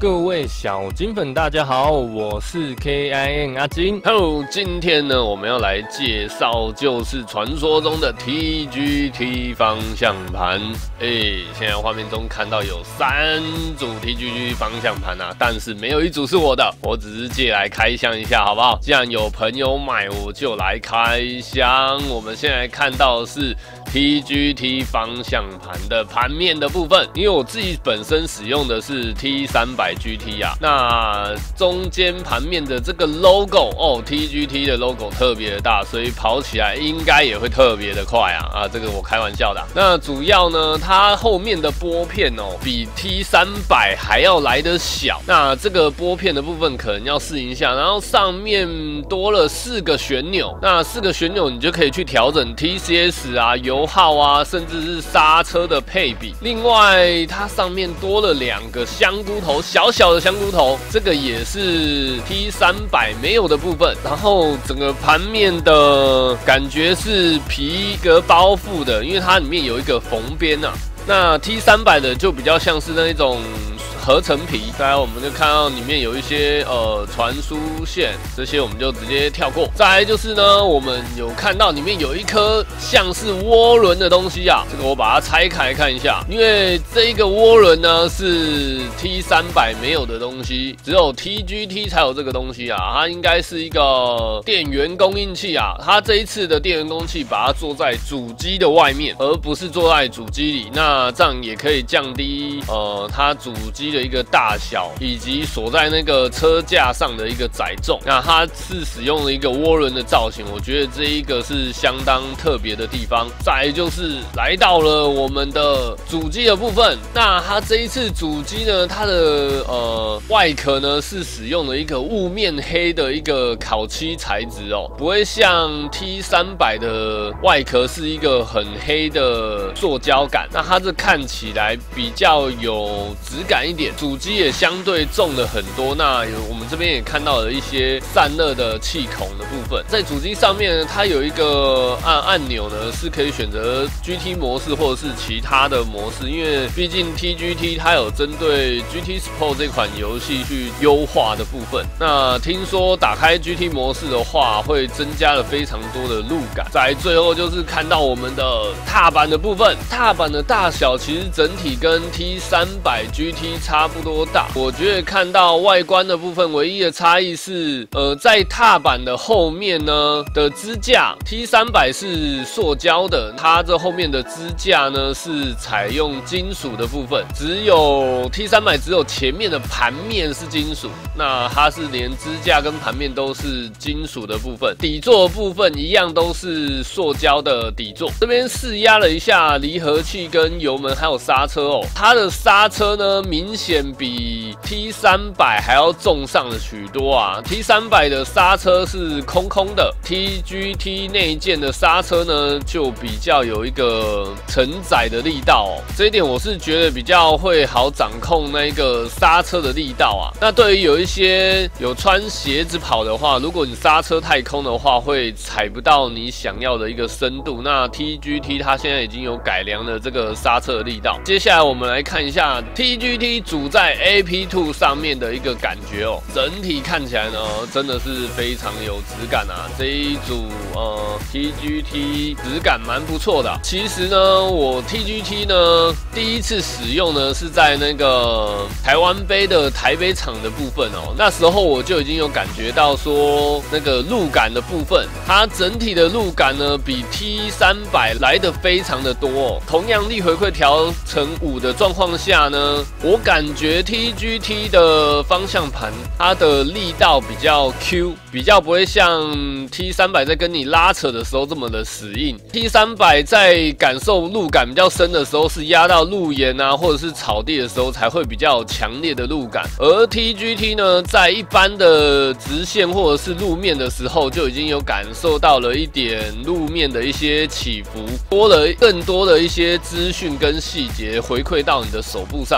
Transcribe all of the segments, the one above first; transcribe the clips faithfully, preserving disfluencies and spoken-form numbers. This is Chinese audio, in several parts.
各位小金粉，大家好，我是 K I N 阿金。 Hello， 今天呢，我们要来介绍就是传说中的 T G T 方向盘。哎，现在画面中看到有三组 T G T 方向盘啊，但是没有一组是我的，我只是借来开箱一下，好不好？既然有朋友买，我就来开箱。我们现在看到的是 T G T 方向盘的盘面的部分，因为我自己本身使用的是 T 三百 G T 啊，那中间盘面的这个 logo 哦 ，T G T 的 logo 特别的大，所以跑起来应该也会特别的快啊啊，这个我开玩笑的啊。那主要呢，它后面的拨片哦，比 T 三百还要来得小，那这个拨片的部分可能要适应一下，然后上面多了四个旋钮，那四个旋钮你就可以去调整 T C S 啊、油耗啊，甚至是刹车的配比。另外，它上面多了两个香菇头，小小的香菇头，这个也是 T 三百没有的部分。然后整个盘面的感觉是皮革包覆的，因为它里面有一个缝边啊。那 T 三百的就比较像是那种合成皮，再来我们就看到里面有一些呃传输线，这些我们就直接跳过。再来就是呢，我们有看到里面有一颗像是涡轮的东西啊，这个我把它拆开看一下，因为这一个涡轮呢是 T 三百没有的东西，只有 T G T 才有这个东西啊，它应该是一个电源供应器啊，它这一次的电源供应器把它做在主机的外面，而不是做在主机里，那这样也可以降低呃它主机的一个大小，以及锁在那个车架上的一个载重。那它是使用了一个涡轮的造型，我觉得这一个是相当特别的地方。再来就是来到了我们的主机的部分，那它这一次主机呢，它的呃外壳呢是使用了一个雾面黑的一个烤漆材质哦，不会像 T 三百的外壳是一个很黑的塑胶感，那它这看起来比较有质感一点。主机也相对重了很多，那有我们这边也看到了一些散热的气孔的部分。在主机上面，它有一个按按钮呢，是可以选择 G T 模式或者是其他的模式，因为毕竟 T G T 它有针对 G T Sport 这款游戏去优化的部分。那听说打开 G T 模式的话，会增加了非常多的路感。在最后就是看到我们的踏板的部分，踏板的大小其实整体跟 T 三百 G T 差不多大，我觉得看到外观的部分，唯一的差异是，呃，在踏板的后面呢的支架 ，T 三百是塑胶的，它这后面的支架呢是采用金属的部分，只有 T 三百只有前面的盘面是金属，那它是连支架跟盘面都是金属的部分，底座的部分一样都是塑胶的底座。这边试压了一下离合器跟油门还有刹车哦，它的刹车呢明显显比 T 三百还要重上了许多啊 ！T 三百的刹车是空空的 ，T G T 内建的刹车呢就比较有一个承载的力道哦，这一点我是觉得比较会好掌控那个刹车的力道啊。那对于有一些有穿鞋子跑的话，如果你刹车太空的话，会踩不到你想要的一个深度。那 T G T 它现在已经有改良了这个刹车的力道。接下来我们来看一下 T G T 主主在 A P 二 上面的一个感觉哦，整体看起来呢，真的是非常有质感啊。这一组呃 T G T 质感蛮不错的啊。其实呢，我 T G T 呢第一次使用呢是在那个台湾杯的台北场的部分哦，那时候我就已经有感觉到说那个路感的部分，它整体的路感呢比 T 三百来的非常的多哦。同样力回馈调成五的状况下呢，我感感觉 T G T 的方向盘，它的力道比较 Q， 比较不会像 T 三百在跟你拉扯的时候这么的死硬。T 三百在感受路感比较深的时候，是压到路沿啊或者是草地的时候才会比较强烈的路感，而 T G T 呢，在一般的直线或者是路面的时候，就已经有感受到了一点路面的一些起伏，多了更多的一些资讯跟细节回馈到你的手部上面。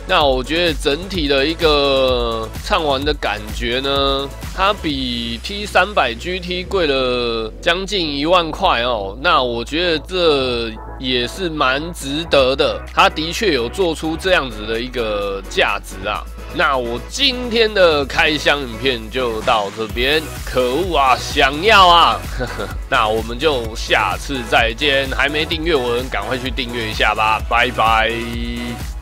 那我觉得整体的一个畅玩的感觉呢，它比 T 三百 G T 贵了将近一万块哦。那我觉得这也是蛮值得的，它的确有做出这样子的一个价值啊。那我今天的开箱影片就到这边，可恶啊，想要啊，呵呵，那我们就下次再见。还没订阅我的人赶快去订阅一下吧，拜拜。